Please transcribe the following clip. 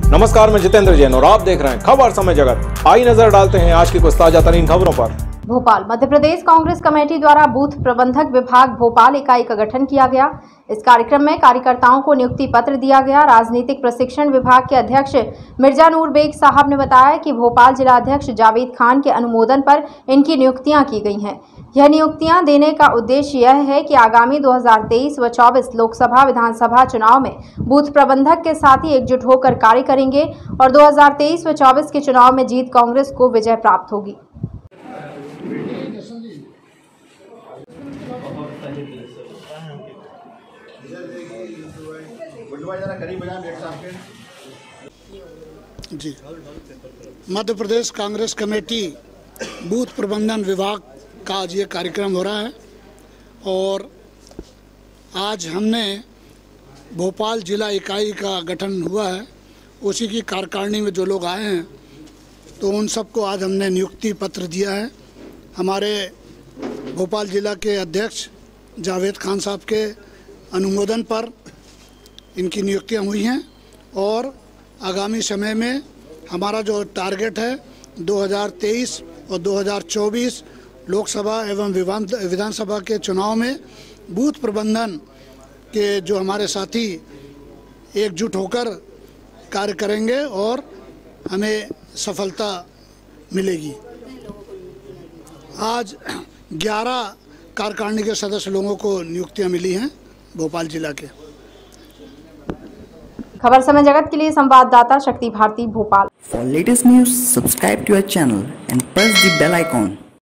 नमस्कार, मैं जितेंद्र जैन और आप देख रहे हैं खबर समय जगत। आइए नजर डालते हैं आज की कुछ ताजा तरीन खबरों पर। भोपाल मध्य प्रदेश कांग्रेस कमेटी द्वारा बूथ प्रबंधक विभाग भोपाल इकाई का गठन किया गया। इस कार्यक्रम में कार्यकर्ताओं को नियुक्ति पत्र दिया गया। राजनीतिक प्रशिक्षण विभाग के अध्यक्ष मिर्जा नूर बेग साहब ने बताया कि भोपाल जिला अध्यक्ष जावेद खान के अनुमोदन पर इनकी नियुक्तियां की गई हैं। यह नियुक्तियां देने का उद्देश्य यह है कि आगामी 2023 व 24 लोकसभा विधानसभा चुनाव में बूथ प्रबंधक के साथ ही एकजुट होकर कार्य करेंगे और 2023 व 24 के चुनाव में जीत कांग्रेस को विजय प्राप्त होगी। जी, मध्य प्रदेश कांग्रेस कमेटी बूथ प्रबंधन विभाग का आज ये कार्यक्रम हो रहा है और आज हमने भोपाल जिला इकाई का गठन हुआ है। उसी की कार्यकारिणी में जो लोग आए हैं तो उन सबको आज हमने नियुक्ति पत्र दिया है। हमारे भोपाल जिला के अध्यक्ष जावेद खान साहब के अनुमोदन पर इनकी नियुक्तियां हुई हैं और आगामी समय में हमारा जो टारगेट है 2023 और 2024 लोकसभा एवं विधानसभा के चुनाव में बूथ प्रबंधन के जो हमारे साथी एकजुट होकर कार्य करेंगे और हमें सफलता मिलेगी। आज 11 कार्यकारिणी के सदस्य लोगों को नियुक्तियां मिली हैं भोपाल जिला के। खबर समय जगत के लिए संवाददाता शक्ति Bharti Bhopal. For latest news, subscribe to our channel and press the bell icon.